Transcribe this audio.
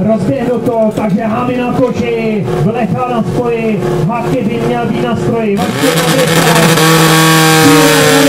rozběhnuto, takže Hámy na koži, Vlecha na spoji, Haky by měl být na stroji, Vašky na